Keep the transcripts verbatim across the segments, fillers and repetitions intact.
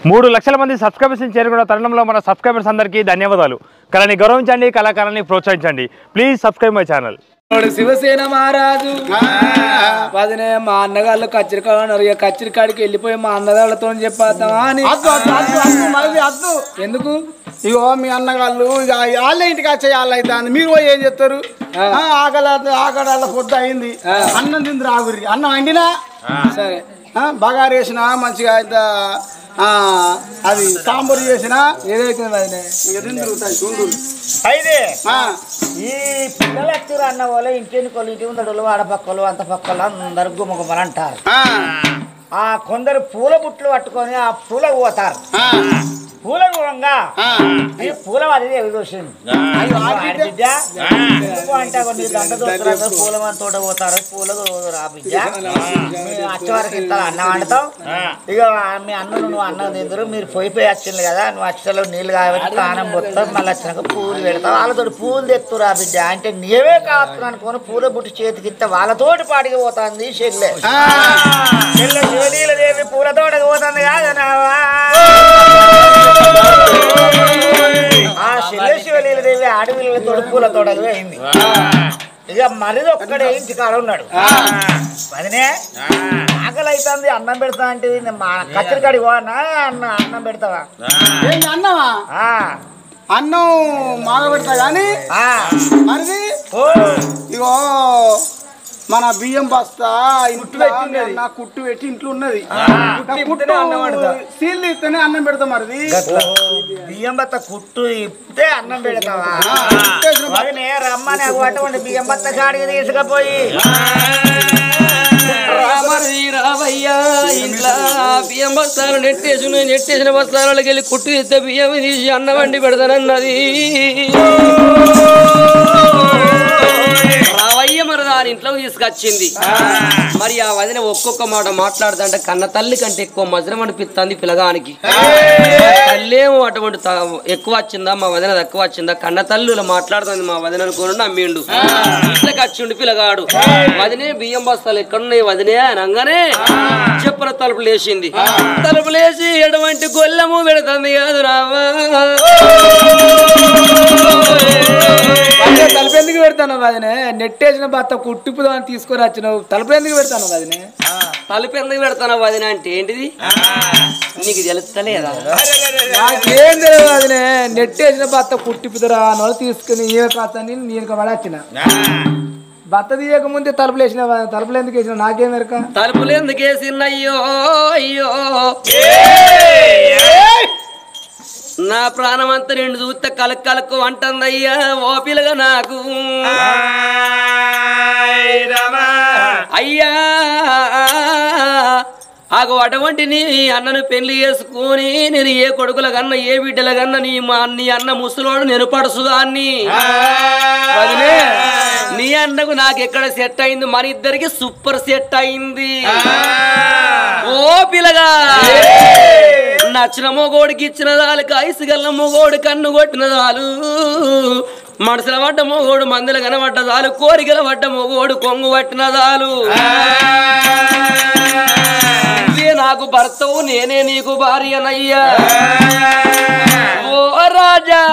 మూడు లక్షల మంది సబ్స్క్రైబర్స్ చేరుకున్న తరుణంలో మన సబ్స్క్రైబర్స్ అందరికీ ధన్యవాదాలు. కళని గౌరవించండి, కళాకారాన్ని ప్రోత్సహించండి. Please subscribe my channel. Shivasena మహారాజు పదినే మా అన్నగాళ్ళు కచ్చరికాడు ఇక కచ్చరికాడికి వెళ్ళిపోయి మా అన్నగాళ్ళతో చెప్పేద్దామా అని. ఎందుకు ఇగో మీ అన్నగాళ్ళు ఇక వాళ్ళ ఇంటికి వచ్చే వాళ్ళు అయితే మీరు ఏం చెప్తారు? ఆకలి ఆకడాల పొద్దు అయింది, అన్నం తింది రాగురి, అన్నం వండినా సరే బగారు వేసినా మంచిగా అయితే అది సాంబారు చేసినా ఏదైతే అయితే ఈ పిల్లలు వచ్చారు అన్న వాళ్ళు ఇంకెన్నికోళ్ళు ఇంటి ఉంటాడు ఆడపక్కలు అంత పక్కలు అందరు గుమ్మగుమ్మలు అంటారు. ఆ కొందరు పూల బుట్లు పట్టుకొని ఆ పూల పోతారు. పూల గుణంగా ఈ పూల అది చూసింది అంటే కొన్ని దండ దోస్తులు పూల తోట పోతారు. పూల రా బిడ్డ వచ్చే వరకు ఇంత అన్నం వండుతాం. ఇక మీ అన్నను నువ్వు అన్నం తిందరు, మీరు పోయిపోయి వచ్చింది కదా, నువ్వు వచ్చేలో నీళ్ళు కాబట్టి తానం పోతావు, మళ్ళీ వచ్చినాక పూలు పెడతావు. వాళ్ళతో పూలు తెత్తు రా బిడ్డ అంటే నీవే కావచ్చు అనుకోని పూల బుట్టి చేతికి ఇస్తే వాళ్ళతోటి పాటికి పోతుంది చెల్లె. చెల్లె శివలీలదేవి పూల తోటకి పోతుంది కాదనావా? ఆ శిల్ల శివలీలదేవి అడవిలతో పూల తోటలు అయింది. ఇక మరిది ఒక్కడే ఇంటి కాడ ఉన్నాడు. అదినే ఆకలి అవుతుంది, అన్నం పెడతా అంటే మా కచ్చరికాడికి పోనా అన్న అన్నం పెడతావా? అన్నమా అన్నం మాగ పెడతా కానీ మరిది ఇగో మన బియ్యం బస్తా ఇంట్లో నా కుట్టు పెట్టి ఇంట్లో ఉన్నది, సీల్ ఇస్తేనే అన్నం పెడతాం. మరిది బియ్యం బత్త కుట్టు ఇస్తే అన్నం పెడతావా? రమ్మని అటువంటి బియ్యం బత్త కాడికి తీసుకపోయి రావయ్యా ఇంట్లో బియ్యం బస్తాలు నెట్టేసి నెట్టేసిన బస్తాలకి వెళ్ళి కుట్టు ఇస్తే బియ్యం తీసి అన్నం వండి పెడతానన్నది. రావయ్య మరి దాని ఇంట్లోకి తీసుకొచ్చింది. మరి ఆ వదిన ఒక్కొక్క మాట మాట్లాడుతుంటే కన్న తల్లి కంటే ఎక్కువ మధురం అనిపిస్తుంది పిల్లగానికి. తల్లేమో అటువంటి ఎక్కువ వచ్చిందా, మా వదిన తక్కువ వచ్చిందా? కన్న తల్లులో మాట్లాడుతుంది మా వదిన అనుకోని నమ్మిండు. ఇంట్లోకి వచ్చిండు పిల్లగాడు. వదినే బియ్యం బస్తాలు ఎక్కడున్నాయి వదినే అనగానే చెప్పన తలుపు లేచింది. తలుపు లేచి ఎటువంటి గొల్లము పెడుతుంది కాదు రావా. తలుపు ఎందుకు పెడతాను వదినే? నెట్టేసిన భర్త కుట్టిపుదా అని తీసుకొని వచ్చినావు, తలుపు ఎందుకు పెడతాను వదినే? తలుపు ఎందుకు పెడతాను వదిన అంటే ఏంటిది నీకు తెలుస్తలేదా? నాకేం తెలియదు వదినే. నెట్టేసిన భర్త కుట్టిపుదరా అని వాళ్ళు తీసుకుని ఏ కాదని నేను పడొచ్చిన. భర్త తీయక ముందే తలుపులు వేసిన, తలుపులు ఎందుకు వేసిన నాకేం ఎరక? తలుపులు ఎందుకు వేసిన? అయ్యో అయ్యో నా ప్రాణం అంతా రెండు చూస్తే కలక్ కలకు అంటుందయ్యా ఓ పిల్లగా నాకు. అయ్యా ఆగో అటువంటి నీ అన్నను పెళ్లి చేసుకుని నేను ఏ కొడుకుల కన్నా ఏ బిడ్డల కన్నా నీ మా నీ అన్న ముసలోడు నేను పడుసుదాన్ని. నీ అన్నకు నాకు ఎక్కడ సెట్ అయింది? మన ఇద్దరికి సూపర్ సెట్ అయింది. ఓ పిల్లగా నచ్చిన మొగోడికి ఇచ్చిన దాలు, కాయసుగల్ల మొగోడు కన్ను కొట్టిన దాలు, మనసుల పడ్డ మొగోడు మందుల కనబడ్డ దాలు, కోరికల పడ్డ మొగోడు కొంగు పట్టిన దాలు. నాకు భర్తవు నేనే నీకు భార్యనయ్యా. ఓ రాజా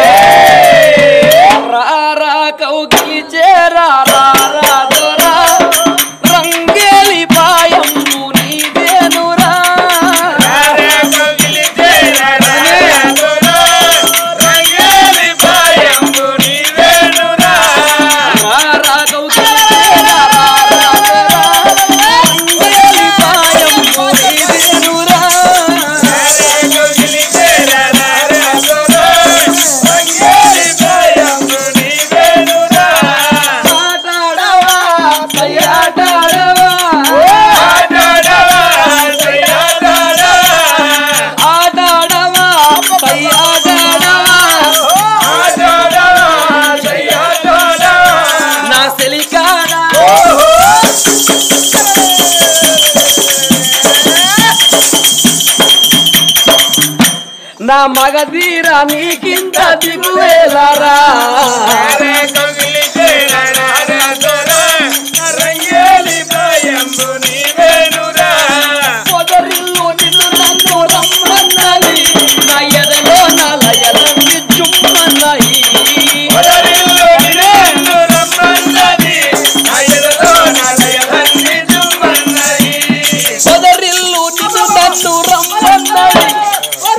రా కౌకి చేరా రంగేలి పాయం నీదేనురా. నా మగధీరా నీకింత దిగువేలారా. పొదరిల్లు నిన్ను నన్ను రమ్మన్నా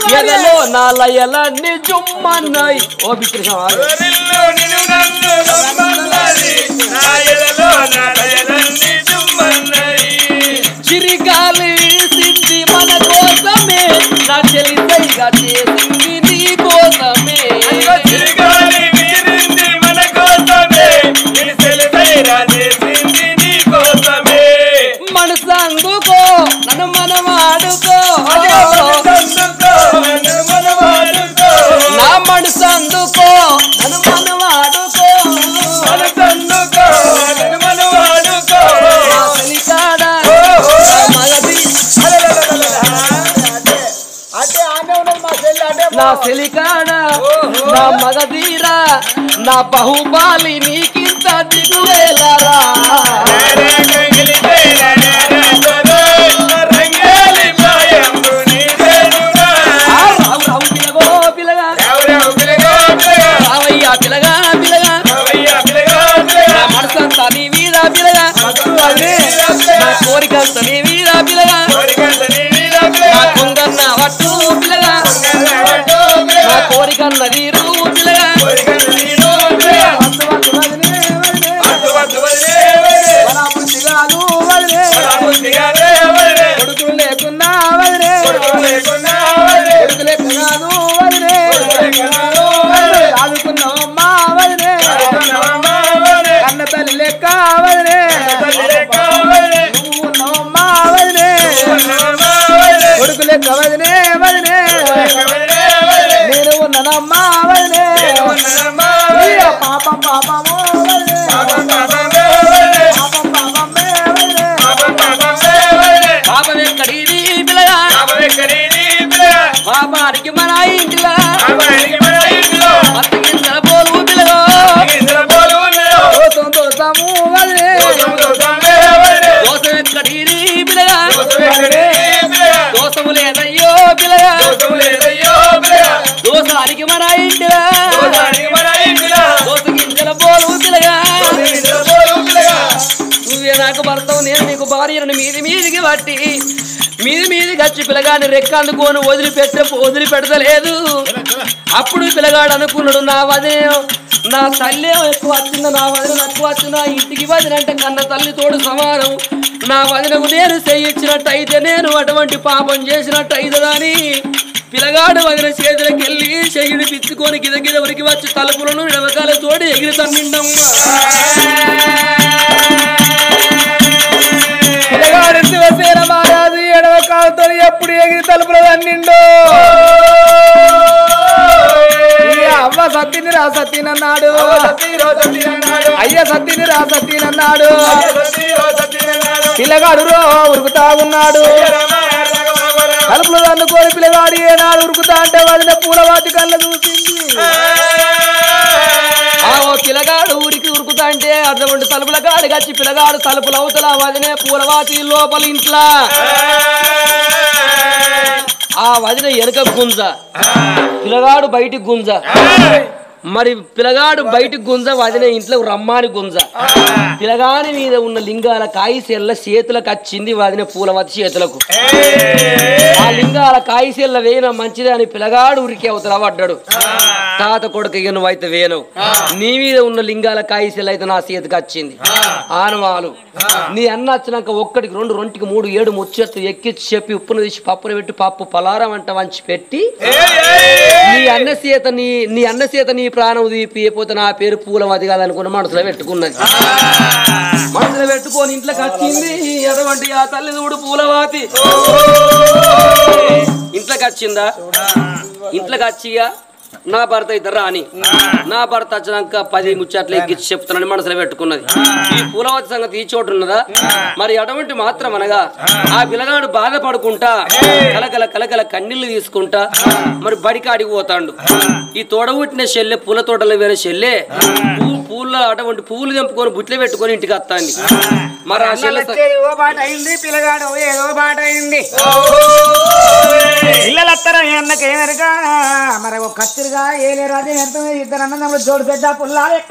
ఎదలో నాలయలన్నీ జుమ్మన్నాయి ఓ బిత్రిష చిరిగాలి సిద్ధి మన కోసమే నా చెలిసైగా చేసింది నీ కోసమే చిరిగాలి విసిరింది మన కోసమే నీ చెలిసైగా చేసింది నీ కోసమే మనసు అందుకో నన్ను మనవాడుకో నా మనసు అందుకో నన్ను మనవాడుకో మనసు అందుకో నన్ను మనవాడుకో నా సెలికాడ నా మగధీరా నా బాహుబాలి నీకింత దిగువేలరా పిలగా పిలగా నా మనసంతా నీ మీద పిలగా నా కోరికంతా నీ మీద పిలగా నా కొంగన్న వట్టు పిలగా నా కోరికన్న నీరు పిలగా కొడుకు లేకున్నా ఆదుకున్నావమ్మా వదినే కన్న తల్లి లెక్క వదినే నువ్వు ఉన్నావమ్మా వదినే కొడుకు లెక్క వదినే వదినే నేను ఉన్నానమ్మా వదినే పాపం పాపము వదినే పాపం పాపమే వదినే పాపం ఎక్కడిది పిల్లగా పాపానికి మన ఇంటిలా అత్తగింజల పోలు పిల్లగా దోసం దోసము వదిలే దోసం ఎక్కడిది పిల్లగా దోసము లేదయ్యో పిల్లగా దోసానికి మన ఇంటిలా దోస గింజల పోలు పిల్లగా నువ్వే నాకు భర్తవు నేను నీకు భార్యను మీది మీదికి పట్టి మీది మీదికి వచ్చి పిల్లగాని రెక్కందుకోని వదిలిపెట్టే వదిలిపెడతలేదు అప్పుడు పిల్లగాడు అనుకున్నాడు నా వదిలే నా తల్లి ఎక్కువ వచ్చిందా నా వదిన ఎక్కువ వచ్చిందా ఇంటికి వదినంటే కన్న తల్లి తోడు సమానం నా వదినకు నేను చేయించినట్టయితే నేను అటువంటి పాపం చేసినట్టు అయితదని పిల్లగాడు వదిన చేతులకి వెళ్ళి చెయ్యిని పిచ్చుకొని గిద గిద ఉరికి వచ్చి తలుపులను వెనకాల తోడి ఎగిరి తన్నిండమ్మా పిల్లగాడు వసేన మహారాజు ఎడవ కాలుతో ఎప్పుడు ఎగిరి తలుపులు తన్నిండో అవ్వ సత్తిని రా సత్తినన్నాడు అయ్య సత్తిని రా సత్తినన్నాడు పిల్లగాడు రో ఉరుకుతా ఉన్నాడు తలుపులు తన్నుకోని పిల్లగాడు ఏనాడు ఉరుకుతా అంటే వదిన పూలవాతి కళ్ళ చూసింది ఆ పిల్లగాడు ఊరికి ఉరుకుతా అంటే అటువంటి తలుపుల కాడి కచ్చి పిల్లగాడు తలుపులు అవుతలా వదినే పూలవాతి లోపల ఇంట్లో ఆ వదిన ఎనక గుంజ పిల్లగాడు బయటికి గుంజ మరి పిల్లగాడు బయటికి గుంజ వదిన ఇంట్లో రమ్మాని గుంజ పిల్లగాని మీద ఉన్న లింగాల కాయిసెల్ల చేతులకు వచ్చింది వదిన పూలవతి చేతులకు ఆ లింగాల కాయిసెల్ల వేయన మంచిది అని పిల్లగాడు ఉరికి అవతల పడ్డాడు తాత కొడుకు ఇక నువ్వైతే వేయను నీ మీద ఉన్న లింగాల కాయిసెల్ల అయితే నా చేతికి వచ్చింది ఆనవాలు నీ అన్న వచ్చినాక ఒక్కడికి రెండు రెండుకి మూడు ఏడు ముచ్చెత్తు ఎక్కించి చెప్పి ఉప్పును తీసి పప్పును పెట్టి పప్పు పలారం అంట వంచి పెట్టి నీ అన్న చేత నీ నీ అన్న చేత నీ ప్రాణం తీపిపోతే నా పేరు పూలవతి కాదనుకున్న మనసులో పెట్టుకున్నది మనసులో పెట్టుకొని ఇంట్లోకి వచ్చింది ఎటువంటి ఆ తల్లి చూడు పూలవాతి ఇంట్లోకి వచ్చిందా ఇంట్లోకి వచ్చిగా నా భర్త ఇద్దరు రాని నా భర్త వచ్చినాక పది ముచ్చట్లు ఎక్కించి చెప్తానని మనసులో పెట్టుకున్నది ఈ పూలవతి సంగతి ఈ చోటు ఉన్నదా మరి అటువంటి మాత్రం అనగా ఆ పిల్లగాడు బాధపడుకుంటా కలకల కలకల కన్నీళ్లు తీసుకుంటా మరి బడికాడికి పోతాడు ఈ తోడబుట్టిన చెల్లె పూల తోటలో వేరే చెల్లె పూల అటువంటి పూలు తెంపుకొని బుట్లు పెట్టుకొని ఇంటికి వస్తాండి మరి ఆ చెల్లె ఏదో బాట అయింది పిల్లగాడు ఏదో బాట అయింది పిల్లలు వస్తారా అన్నకి ఏమరగా మరి ఒక కత్తిరిగా ఏలే రాజు ఎంత ఇద్దరు అన్నదమ్ములు జోడు పెద్ద పుల్లా లెక్క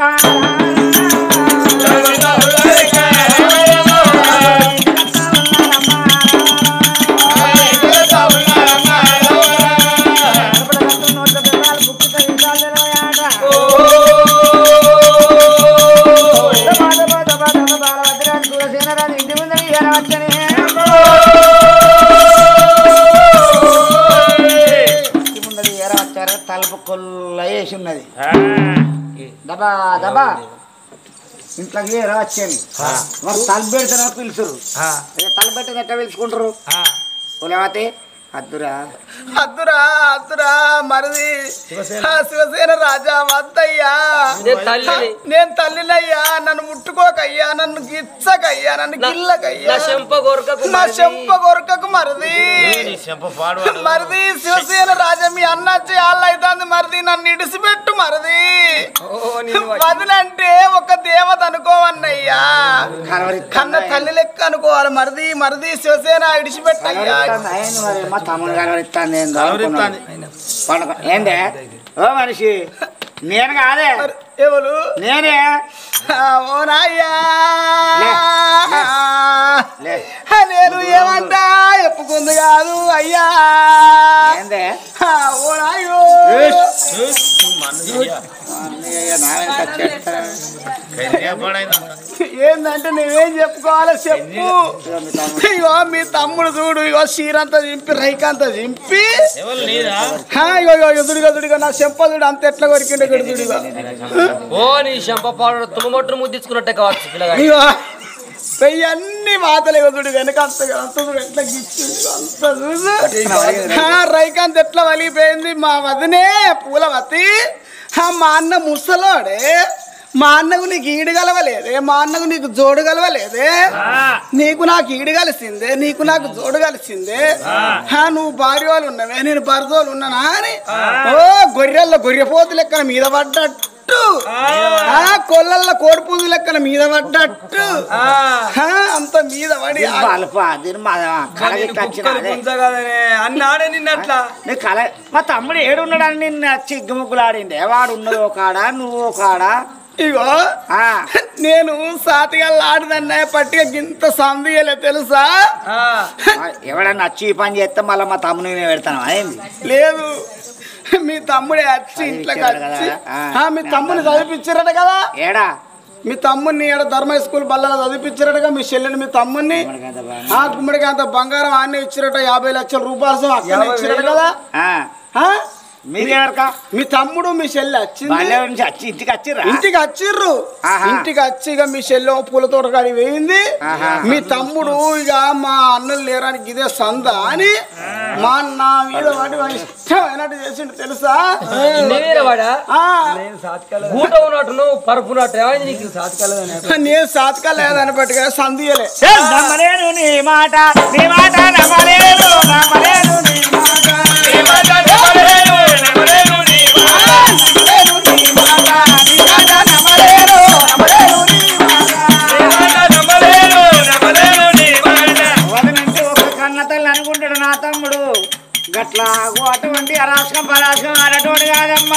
కొల్ల వేసి ఉన్నది దబా దబా ఇంట్లోకి రా వచ్చేది మరి తలుపు పెడితేనే పిలుచురు తలుపు పెట్టిన ఎట్లా పిలుచుకుంటారు లేకపోతే అద్దురా అద్దురా అద్దురా మరిది శివసేన రాజా వద్దయ్యా నేను తల్లినయ్యా నన్ను ముట్టుకోకయ్యా నన్ను గిచ్చకయ్యా నన్ను గిల్లకయ్యా నా చెంప కొరకకు మరిది మరిది శివసేన రాజా మీ అన్న చేయాలి అవుతుంది మరిది నన్ను ఇడిసిపెట్టు మరిది వదిలంటే ఒక దేవత అనుకోవన్నయ్యా కన్న తల్లి లెక్క అనుకోవాలి మరిది మరిది శివసేన ఇడిసిపెట్టయ్యా తమ్ముడు కలవరిస్తాను ఏందే ఓ మనిషి నేను కాదే ఎవరు నేనే ఓనాయ్యా నేను ఏమంటా చెప్పుకుంది కాదు అయ్యా ఏందే ఓనాయ్యో ఏందంటే నువ్వేం చెప్పుకోవాలి చెప్పు ఇగో మీ తమ్ముడు చూడు ఇగో చీరంతా చింపి రైకంతా చింపి ఇగో ఎదురుగా దుడిగా నా చెంపదుడు అంత ఎట్లా కొరికిండే గడుదుడిగా ఓ నీ చెంప పాడు తుమ్మొట్టు ముద్దించుకున్నట్టే కావచ్చు పిల్లగా ఇగో అన్ని మాతలు ఎదుడు వెనక అంత అంత ఎట్లా గిచ్చింది అంత చూసు రైకాంత్ ఎట్లా వలిగిపోయింది మా వదినే పూలవతి మా అన్న ముసలోడే మా అన్నకు నీకు ఈడు గలవలేదే మా అన్నకు నీకు జోడు గలవలేదే నీకు నాకు ఈడు కలిసిందే నీకు నాకు జోడు కలిసిందే నువ్వు భార్య వాళ్ళు ఉన్నవే నేను భర్తోళ్ళు ఉన్నానా అని ఓ గొర్రెల్లో గొర్రెపోతు లెక్కన మీద పడ్డట్టు కొల్లల్లో కోడిపూజు లెక్కన మీద పడ్డట్టు అంత మీద పడి అన్నాడే నిన్నట్లా కళ మా తమ్ముడు ఏడున్నాడని నిన్ను చిగ్గుముగ్గులాడిండే వాడు ఉన్నదో కాడా నువ్వు కాడా ఇగో నేను సాతిగా ఆడదన్నా పట్టిగా గింత సందియలే తెలుసా ఎవడన్నా వచ్చి ఈ పని చేస్తే మళ్ళీ మా తమ్ముని పెడతాను అయింది లేదు మీ తమ్ముడే వచ్చి ఇంట్లోకి వచ్చి మీ తమ్ముని చదివించారట కదా ఏడా మీ తమ్ముని ఏడ ధర్మ స్కూల్ బల్లలో చదివించారటగా మీ చెల్లెని మీ తమ్ముని ఆ గుమ్మడికి అంత బంగారం అన్నీ ఇచ్చిరట యాభై లక్షల రూపాయలు అక్కడ ఇచ్చిరట కదా మీ తమ్ముడు మీ చెల్లి వచ్చింది ఇంటికి వచ్చిర్రా ఇంటికి వచ్చిర్రు ఇంటికి వచ్చి ఇక మీ చెల్లి పూల తోట కాడి వేయింది మీ తమ్ముడు ఇక మా అన్నలు లేరానికి ఇదే సంద అని మా నా మీద వాడి ఇష్టమైనట్టు చేసిండు తెలుసా నేను సాతకా లేదని పట్టుగా సందియలే నీ మాట నీ మాట నమ్మలేను నమ్మలేను నీ మాట అనుకుంటాడు నా తమ్ముడు గట్లా అటువంటి అరాచకం పరాచకం అన్నటువంటి కాదమ్మా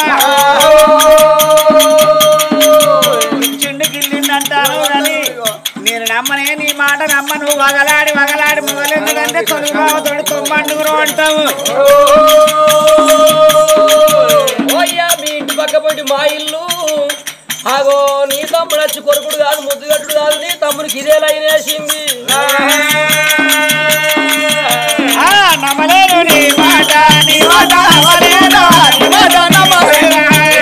చిండు గిల్లింది అంటారు అని నేను నమ్మనే నీ మాట నమ్మ నువ్వు వగలాడి వగలాడి మొదలెందుకంటే తొలిబావ తొడి తొమ్మండుగురు అంటావు మీ ఇంటి పక్క పోయి మా ఇల్లు ఆగో నీ తమ్ముడు వచ్చి కొడుకుడు కాదు ముద్దుగట్టుడు కాదు నీ తమ్ముడికి ఇదే లైన్ వేసింది నమ్మలేను నీ మాట నీ మాట నమ్మలేను నీ మాట నమ్మలేను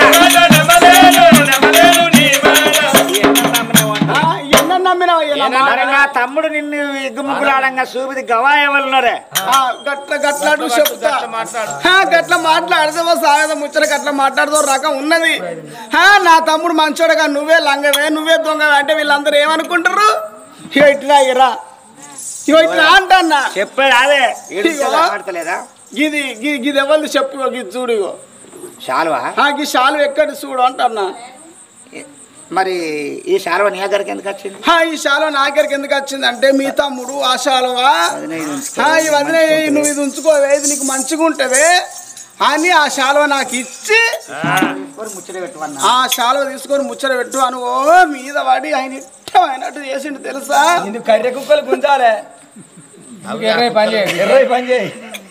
నా తమ్ముడు నిన్ను ఎగ్గుముగ్గులాడంగా చూపిది గవాయవలున్నారే గట్ల గట్లాడు చెప్తా గట్ల మాట్లాడితే సాగద ముచ్చట గట్ల మాట్లాడుతూ రకం ఉన్నది నా తమ్ముడు మంచోడగా నువ్వే లంగవే నువ్వే దొంగవే అంటే వీళ్ళందరూ ఏమనుకుంటారు ఇట్లా ఇరా ఇగో ఇట్లా అంటన్నా చెప్పాడు అదే మాట్లాడతలేదా ఇది ఇది ఎవరిది చెప్పు ఇది చూడు ఇగో శాలువా ఈ శాలువ ఎక్కడ చూడు అంటన్నా మరి ఈ శాలువ నీ దగ్గరికి ఎందుకు వచ్చింది ఈ శాలువ నా దగ్గరికి ఎందుకు వచ్చింది అంటే మీ తమ్ముడు ఆ శాలువా ఈ వదిన నువ్వు ఇది ఉంచుకోవే ఇది నీకు మంచిగా ఉంటవే అని ఆ శాలువ నాకు ఇచ్చి ముచ్చట పెట్టు ఆ శాలువ తీసుకొని ముచ్చట పెట్టు అని ఓ మీద పడి ఆయన ఇష్టమైనట్టు చేసిండు తెలుసా నిన్ను కర్రె కుక్కలు గుంజాలే ఎర్రై పని చేయి ఎర్రై పని చేయి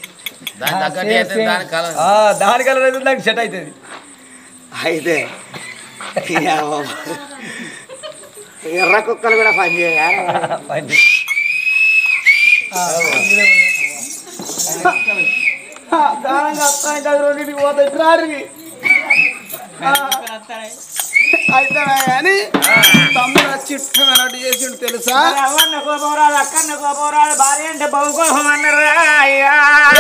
దాని కలర్ నాకు సెట్ అవుతుంది అయితే ఎర్ర కుక్కలు కూడా పని చేయాలి దానంగా అత్తాయి రెండింటికి పోతాయి రారికి అయితే కానీ తమ్ముడు వచ్చి ఇష్టమైనట్టు చేసిండు తెలుసా అవన్న కోపరాలు అక్కన్న కోపరాలు భార్య అంటే బహు కోపం అన్నారా అయ్యా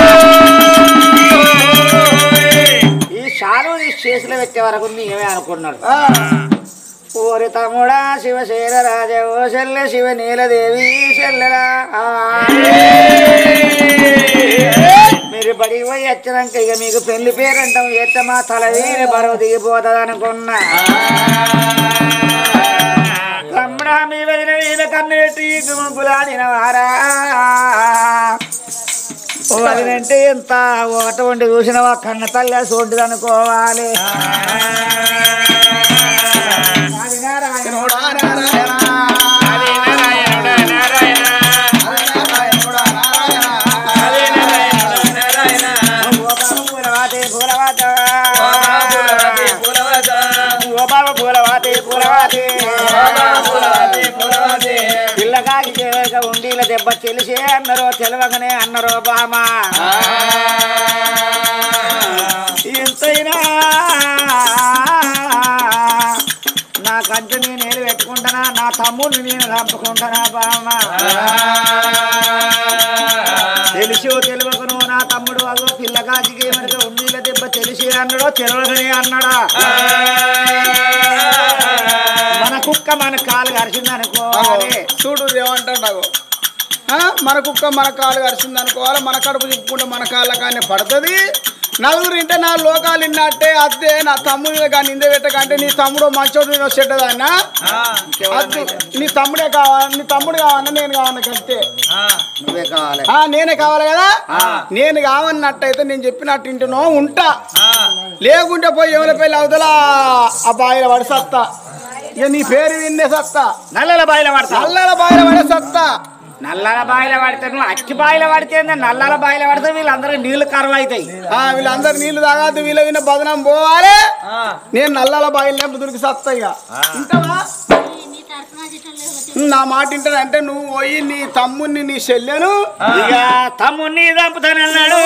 ఈ షాలు ఈ చేతిలో పెట్టే వరకు నీవే అనుకున్నాడు ఓరి తమ్ముడా శివశైల రాజ ఓ చెల్లె శివ నీలదేవి చెల్లెరా మీరు బడికి పోయి వచ్చినాక ఇక మీకు పెళ్లి పేరంటాం ఎత్త మా తల వీరి బరువు దిగిపోతుంది అనుకున్నా తమ్ముడా మీ వదిన మీద కన్ను పెట్టి గులాడిన వారా వదినంటే ఎంత అటువంటి చూసినవా కన్న తల్లి సోంటిది అనుకోవాలి పిల్లగాకి చేయక ఉండీల దెబ్బ తెలిసే అన్నరో తెలవకనే అన్నరో బామా ఎంతైనా నా కంటి నేను ఏలు పెట్టుకుంటానా నా తమ్ముడిని నేను చంపుకుంటానా బామా తెలిసో తెలియకను నా తమ్ముడు అగో పిల్లగాజికి ఏమనక ఉండీల దెబ్బ తెలిసి అన్నాడో తెలవకనే అన్నాడా మన కుక్క మన కాలు కరిచింది అనుకోవాలి చూడు ఏమంటాడు మన కుక్క మన కాలు కరిచింది అనుకోవాలి మన కడుపు చెప్పుకుంటే మన కాళ్ళ కానీ పడుతుంది నలుగురు ఇంటే నా లోకాలు ఇన్నట్టే అదే నా తమ్ముడు కానీ ఇందే పెట్టకంటే నీ తమ్ముడు మంచోడు నేను చెడ్డదాన్నా నీ తమ్ముడే కావాలి నీ తమ్ముడు కావాలన్నా నేను కావాలన్నా కంటే నువ్వే కావాలి నేనే కావాలి కదా నేను కావన్నట్టయితే నేను చెప్పినట్టు ఇంటినో ఉంటా లేకుంటే పోయి ఎవరి పెళ్ళి అవుతలా ఆ బాయిల పడి సత్తా ఇక నీ పేరు విన్నే సత్తా నల్లల బాయిల పడతా నల్లల బాయిల పడే సత్తా నల్లల బాయిల పడితే నువ్వు అచ్చి బాయిల పడితే నల్లల బాయిల పడితే వీళ్ళందరూ నీళ్లు కరువు అవుతాయి వీళ్ళందరూ నీళ్లు తాగద్దు వీళ్ళ విన్న బదనం పోవాలి నేను నల్లల బాయిల దొరికి సత్తా ఇక ఇంటవా నా మాట ఇంటాను అంటే నువ్వు పోయి నీ తమ్ముని నీ చెల్లెను ఇక తమ్ముని చంపుతానన్నాడు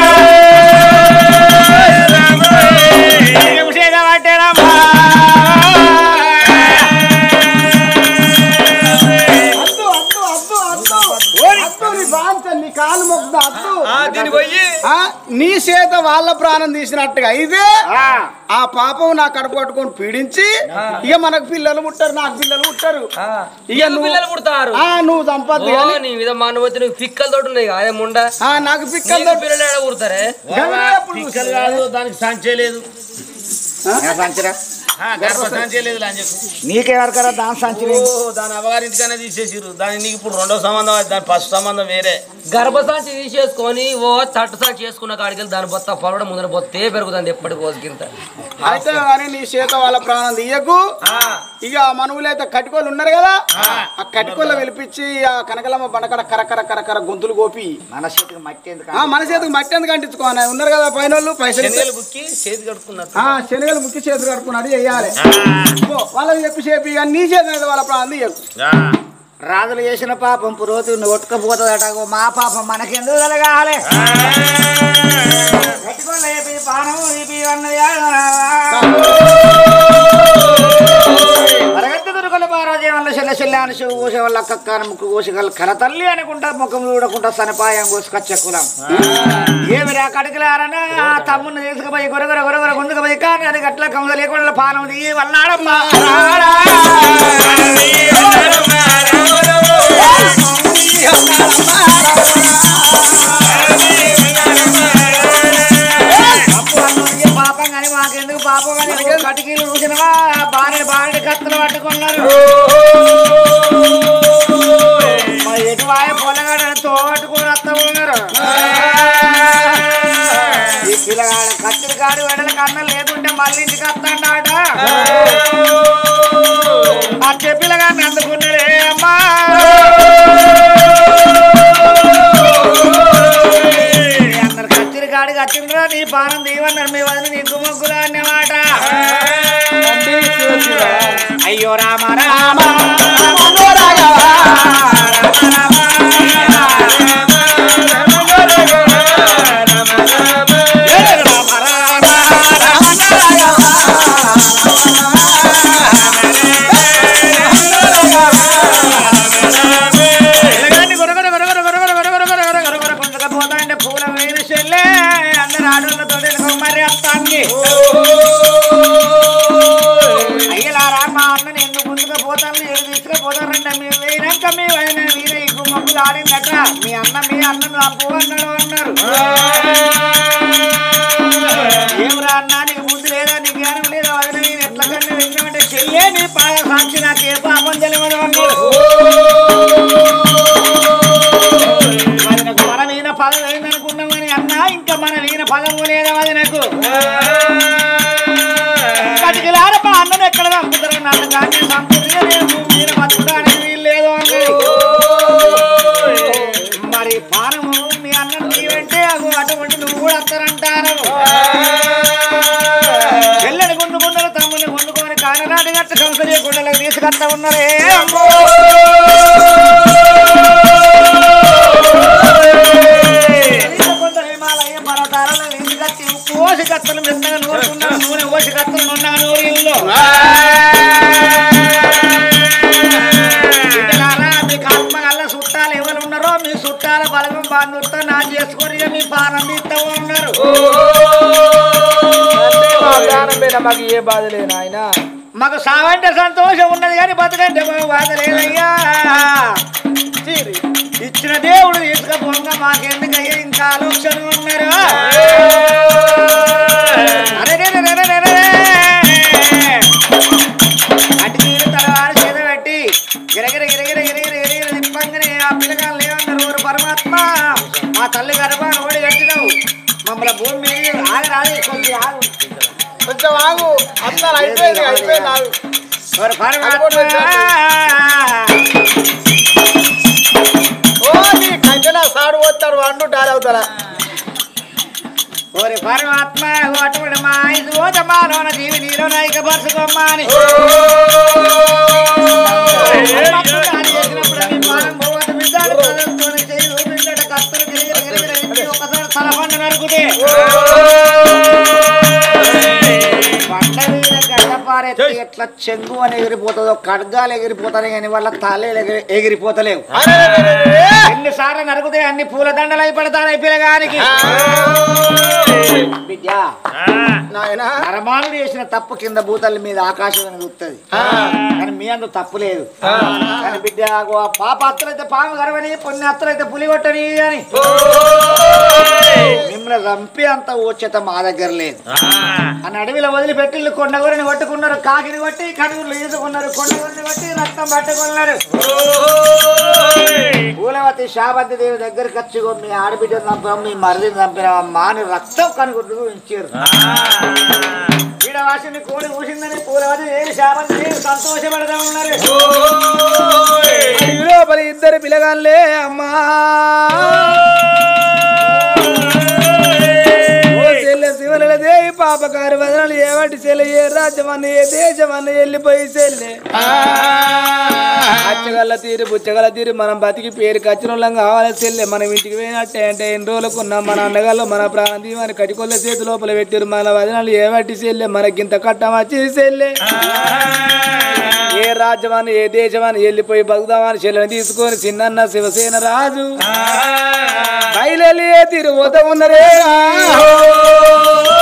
పట్టేనమ్మా నీ కాలు మొక్కుతా నీ చేత వాళ్ళ ప్రాణం తీసినట్టుగా అయితే ఆ పాపం నా కడుపు పట్టుకొని పీడించి ఇక మనకు పిల్లలు పుట్టారు నాకు పిల్లలు పుట్టారు ఇక పిల్లలు పుడతారు నువ్వు సంపత్తి నీ మీద మానవతి నువ్వు పిక్కలు తోటి ఉన్నాయి అదే ముండ నాకు పిక్కలు పిల్లలు పుడతారే దానికి సంచలేదు సంచరా సంచలేదు అని చెప్పు నీకెవరికరా దాని సంచి దాని అవ్వగారింటికనే తీసేసిరు దాని నీకు ఇప్పుడు రెండో సంబంధం దాని ఫస్ట్ సంబంధం వేరే గర్భసాంచి తీసేసుకొని ఓ తట్టు సాంచి చేసుకున్న కాడికి దాని బొత్త పొలవడ ముందర బొత్తే పెరుగుతుంది ఎప్పటికి రోజుకింత అయితే కానీ నీ చేత వాళ్ళ ప్రాణం తీయకు ఇక మనవులైతే కటికోళ్ళు ఉన్నారు కదా ఆ కటికోళ్ళ పిలిపించి ఆ కనకలమ్మ బండకడ కరకర కరకర గొంతులు కోపి మన చేతికి మట్టి ఎందుకు మన చేతికి మట్టి ఎందుకు అంటించుకోవాలి ఉన్నారు కదా పైన వాళ్ళు పైసలు బుక్కి చేతి కడుక్కున్నారు శనగలు ముక్కి చేతులు కడుక్కున్నాడు చెయ్యాలి వాళ్ళకి చెప్పి చెప్పి ఇక నీ చేతి వాళ్ళ ప్రాణం తీయకు రాజులు చేసిన పాపం పురోతి ఒట్టుకపోతుందట మా పాపం మనకెందుకు కలగాలి పరగత్తి దుర్గల పారాజయంలో చెల్ల చెల్లాని శివ కోసే వాళ్ళ అక్క ముక్కు కోసగల కల తల్లి అనుకుంటా ముఖం చూడకుండా సనపాయం కోసుకొచ్చెక్కులాం ఏమిరా కడుకులారనా తమ్ముని తీసుకుపోయి గొరగొర గొరగొర గుందుకు పోయి కానీ అది గట్ల కౌద లేకుండా పానం దిగి వల్లాడమ్మా పాపం కానీ మాకెందుకు పాపం కానీ కటికీలు చూసినవా బారెడు బారెడు కత్తులు పట్టుకున్నారు ఎటువాయ పొలగాడ తోట్టుకుని వస్తా ఉన్నారు ఈ పిల్లగాడ కత్తులు కాడు వెడల కన్న లేకుంటే మళ్ళీ ఇంటికి వస్తాడ అచ్చే పిల్లగాడిని అందుకున్నాడే అమ్మా అందరు కత్తిరి కాడికి వచ్చిండ్రా నీ పానం దీవన్నారు మీ వదిలి నీ గుమ్మగులా అన్నమాట అయ్యో రామ రామ సంపు అన్నాడు అన్నారు ఏమరా అన్నా నీకు బుద్ధి లేదా నీకు జ్ఞానం లేదా వదిన నేను ఎట్లా కన్నా విన్నామంటే చెల్లే నీ పాద సాక్షి నాకు ఏ పాపం తెలియదు అన్నాడు వదినకు మన వీణ పదం అయిందనుకున్నాం కానీ అన్నా ఇంకా మన వీణ పదము లేదా వదినకు కటికలార మా అన్నను ఎక్కడ చంపుతారు నన్ను కానీ సంపూర్తిగా నేను వీణ బతుకడానికి వీలు లేదు అన్నాడు మరి పానము మీ అన్నను నీవంటే అగు అటువంటి నువ్వు కూడా వస్తారంటారు చెల్లెని గుండుకున్నారు తమ్ముని గుండుకొని కాననాటి గట్ట సంసదీయ గుండెలకు తీసుకొస్తా ఉన్నారే కొంత హిమాలయ పర్వతాలను తీసుకొచ్చి ఓసి కత్తలు మెత్తగా నూరుకున్నారు నూనె ఓసి కత్తలు నున్నగా నూరిలో మీకు ఆత్మగల్ల చుట్టాలు ఎవరు ఉన్నారో మీ చుట్టాల బలగం బాంధుతో నా చేసుకొని మీ పానందిస్తూ ఉన్నారు మాకు ఏ బాధ లేదు ఆయన మాకు సావంటే సంతోషం ఉన్నది కానీ బతకంటే బాధ లేదయ్యా ఇచ్చిన దేవుడు తీసుకపోగా మాకెందుకయ్యా ఇంకా ఆలోచన ఉన్నారు అటు తీరు తర్వాత చేత పెట్టి గిరగిర గిరగిర గిరగిర గిరగిర తిప్పంగానే ఆ పిల్లగాళ్ళు ఏమన్నారు ఊరు పరమాత్మ మా తల్లి గర్భాన్ని ఓడి కట్టినావు మమ్మల్ని భూమి మీద ఆగరాదు కొంచెం ఆగు కొంచెం ఆగు అందరు అయిపోయింది అయిపోయింది ఆగు ఊరు పరమాత్మ ఓ నీ కంచెన సాడు పోతాడు వండు డాలవుతారా ఓరి పరమాత్మ అటువంటి మా ఐదు ఓతమాలోన జీవి నీలో నాయక పరుచుకోమ్మా అని చేసినప్పుడు మీ పానం పోవద్దు బిడ్డాడు చేయి బిడ్డ కత్తులు గిరిగిర గిరిగిర ఎత్తి ఒకసారి తలపండ నరుకుతే పండ మీద గడ్డపారెత్తి ఎట్లా చెంగు అని ఎగిరిపోతుందో ఖడ్గాలు ఎగిరిపోతాయి కానీ వాళ్ళ తలే ఎగిరిపోతలేవు ఎన్నిసార్లు నరుకుతే అన్ని పూల దండలు అయిపడతాయి పిల్లగానికి బిడ్డ నరమానుడు చేసిన తప్పు కింద భూతల మీద ఆకాశం చూస్తుంది కానీ మీ అందు తప్పు లేదు కానీ బిడ్డ పాప అత్తలైతే పాము గరవని పుణ్య అత్తలైతే పులి కొట్టని అని మిమ్మల్ని రంపి అంత ఓచ్యత మా దగ్గర లేదు అని అడవిలో వదిలిపెట్టి కొండగూరని కొట్టుకున్నారు కాకిని కొట్టి కడుగులు ఈదుకున్నారు కొండగూరని కొట్టి రక్తం పట్టుకున్నారు పూలవతి శాబంతి దేవి దగ్గరికి వచ్చి మీ ఆడబిడ్డను చంపాం మీ మరిదిని చంపిన మాని రక్తం కనుగొట్టు ఇచ్చారు ఈడవాసిని కోడి కూసిందని పూలవతి దేవి శాబంతి దేవి సంతోషపడతా ఉన్నారు లోపల ఇద్దరు పిల్లగాళ్ళే అమ్మా శివల దేవి పాపకారు వదనాలు ఏమంటి చెల్లె ఏ రాజ్యం అన్న ఏ దేశం అన్న వెళ్ళిపోయి చెల్లె అచ్చగల్ల తీరు బుచ్చగల తీరు మనం బతికి పేరు కచ్చినోళ్ళం కావాలి చెల్లె మనం ఇంటికి పోయినట్టే అంటే ఎన్ని రోజులకు ఉన్నాం మన అన్నగాళ్ళు మన ప్రాణం దీవాన్ని కటికొల్ల చేతి లోపల పెట్టారు మన వదనాలు ఏమంటి చెల్లె మనకింత కట్టం వచ్చి చెల్లె ఏ రాజ్యం అని ఏ దేశం అని వెళ్ళిపోయి బతుకుదామని చెల్లెని తీసుకొని చిన్న శివసేన రాజు బయలు తిరుగుతూ ఉన్నరే